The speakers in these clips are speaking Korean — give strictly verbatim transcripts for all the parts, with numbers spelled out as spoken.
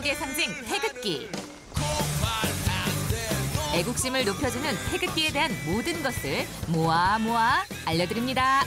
대한민국의 상징 태극기. 애국심을 높여주는 태극기에 대한 모든 것을 모아 모아 알려드립니다.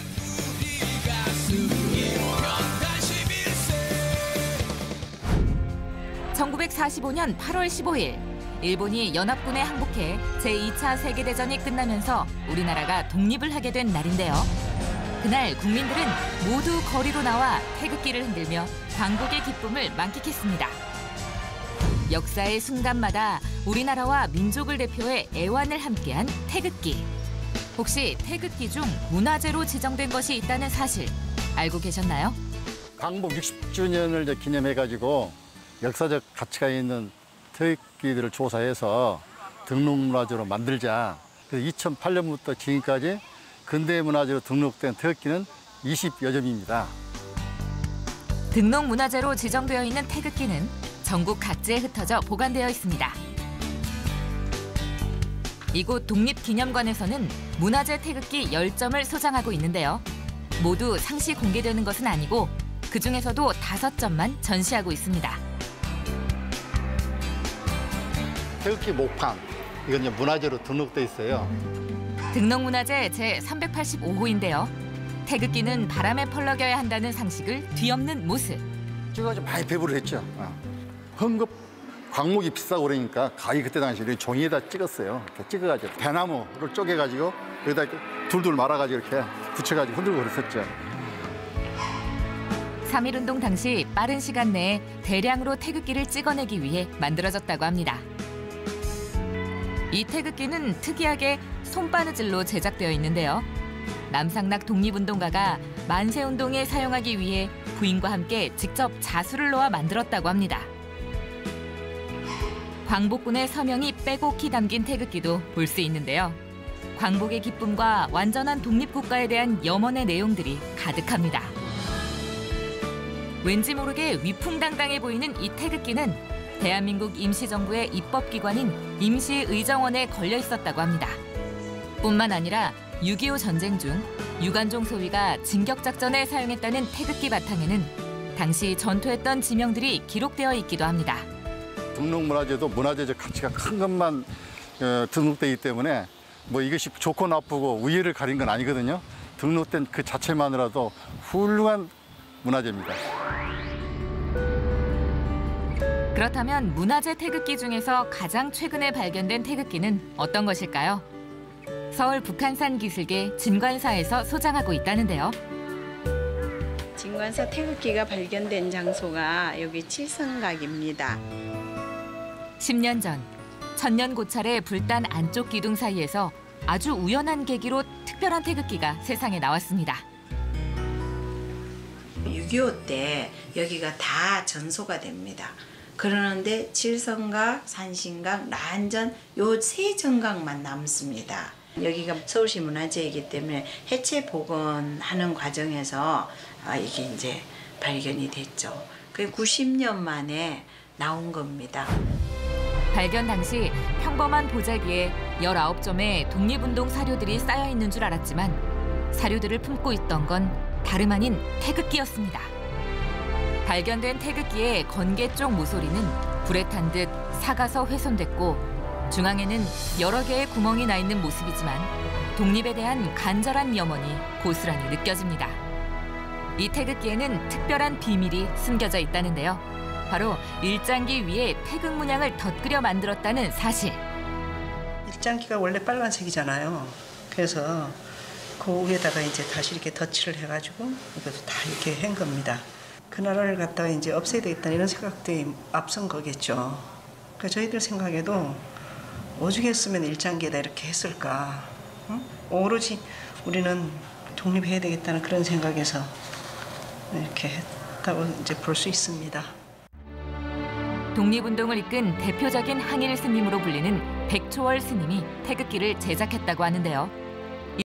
천구백사십오 년 팔월 십오일 일본이 연합군에 항복해 제이 차 세계대전이 끝나면서 우리나라가 독립을 하게 된 날인데요. 그날 국민들은 모두 거리로 나와 태극기를 흔들며 광복의 기쁨을 만끽했습니다. 역사의 순간마다 우리나라와 민족을 대표해 애완을 함께한 태극기. 혹시 태극기 중 문화재로 지정된 것이 있다는 사실 알고 계셨나요? 광복 육십 주년을 이제 기념해가지고 역사적 가치가 있는 태극기들을 조사해서 등록문화재로 만들자. 그래서 이천팔 년부터 지금까지 근대문화재로 등록된 태극기는 이십여 점입니다. 등록문화재로 지정되어 있는 태극기는 전국 각지에 흩어져 보관되어 있습니다. 이곳 독립기념관에서는 문화재 태극기 열 점을 소장하고 있는데요. 모두 상시 공개되는 것은 아니고 그중에서도 다섯 점만 전시하고 있습니다. 태극기 목판, 이건 이제 문화재로 등록돼 있어요. 등록문화재 제삼백팔십오 호인데요. 태극기는 바람에 펄럭여야 한다는 상식을 뒤엎는 모습. 찍어가지고 많이 배부를 했죠. 헌급 광목이 비싸고 그러니까 가히 그때 당시 이렇게 종이에다 찍었어요. 이렇게 찍어가지고 대나무를 쪼개가지고 여기다 이렇게 둘둘 말아가지고 이렇게 붙여가지고 흔들고 그랬었죠. 삼일운동 당시 빠른 시간 내에 대량으로 태극기를 찍어내기 위해 만들어졌다고 합니다. 이 태극기는 특이하게 손바느질로 제작되어 있는데요. 남상락 독립운동가가 만세운동에 사용하기 위해 부인과 함께 직접 자수를 놓아 만들었다고 합니다. 광복군의 서명이 빼곡히 담긴 태극기도 볼 수 있는데요. 광복의 기쁨과 완전한 독립국가에 대한 염원의 내용들이 가득합니다. 왠지 모르게 위풍당당해 보이는 이 태극기는 대한민국 임시정부의 입법기관인 임시의정원에 걸려 있었다고 합니다. 뿐만 아니라 육이오 전쟁 중 유관종 소위가 진격작전에 사용했다는 태극기 바탕에는 당시 전투했던 지명들이 기록되어 있기도 합니다. 등록문화재도 문화재적 가치가 큰 것만 어, 등록되기 때문에 뭐 이것이 좋고 나쁘고 우위를 가린 건 아니거든요. 등록된 그 자체만으로도 훌륭한 문화재입니다. 그렇다면 문화재 태극기 중에서 가장 최근에 발견된 태극기는 어떤 것일까요? 서울 북한산 기슭의 진관사에서 소장하고 있다는데요. 진관사 태극기가 발견된 장소가 여기 칠성각입니다. 십 년 전 천년고찰의 불단 안쪽 기둥 사이에서 아주 우연한 계기로 특별한 태극기가 세상에 나왔습니다. 육이오 때 여기가 다 전소가 됩니다. 그러는데 칠성각, 산신각, 란전 요 세 정각만 남습니다. 여기가 서울시 문화재이기 때문에 해체 복원하는 과정에서 이게 이제 발견이 됐죠. 그 구십 년 만에 나온 겁니다. 발견 당시 평범한 보자기에 열아홉 점의 독립운동 사료들이 쌓여 있는 줄 알았지만 사료들을 품고 있던 건 다름 아닌 태극기였습니다. 발견된 태극기의 건개 쪽 모서리는 불에 탄 듯 삭아서 훼손됐고 중앙에는 여러 개의 구멍이 나 있는 모습이지만 독립에 대한 간절한 염원이 고스란히 느껴집니다. 이 태극기에는 특별한 비밀이 숨겨져 있다는데요. 바로 일장기 위에 태극 문양을 덧그려 만들었다는 사실. 일장기가 원래 빨간색이잖아요. 그래서 그 위에다가 이제 다시 이렇게 덧칠을 해가지고 이것도 다 이렇게 한 겁니다. 그 나라를 갖다가 이제 없애야 되겠다 이런 생각들이 앞선 거겠죠. 그러니까 저희들 생각에도 오죽했으면 일장기에다 이렇게 했을까. 응? 오로지 우리는 독립해야 되겠다는 그런 생각에서 이렇게 했다고 이제 볼 수 있습니다. 독립운동을 이끈 대표적인 항일 스님으로 불리는 백초월 스님이 태극기를 제작했다고 하는데요.